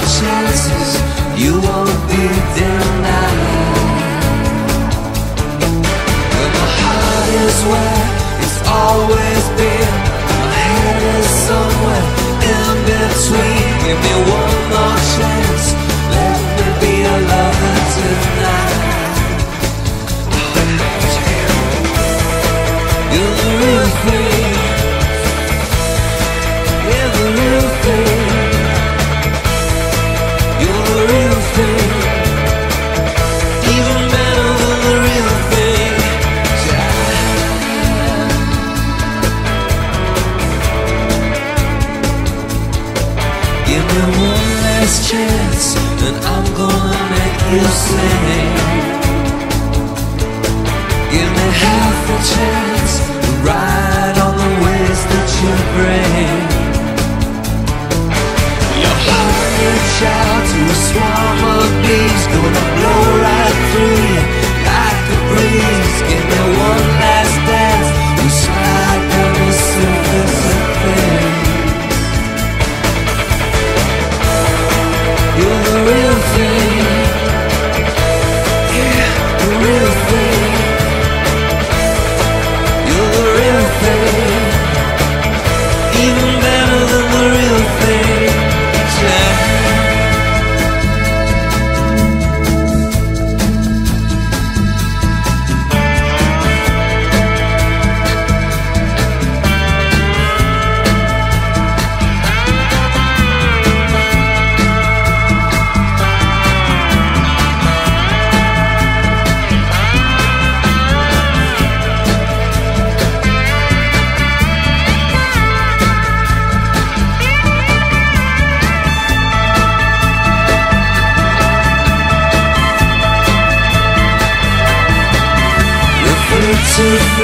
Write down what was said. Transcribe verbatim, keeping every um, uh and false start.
more chances, you won't be denied. When my heart is where it's always been, my head is somewhere in between. Give me one more chance, let me be a lover tonight. You're the real thing, you're the real thing, you're the real thing, even better than the real thing. Give me one last chance, and I'm gonna make you sing. Give me half a chance to ride on the waves that you bring. Your heart reach out to a swarm of bees, gonna blow right through you like a breeze. Give me one last dance, we slide down the surface of things. You're the real thing, yeah, the real thing. You're the real thing, even better than the real thing. Yeah. To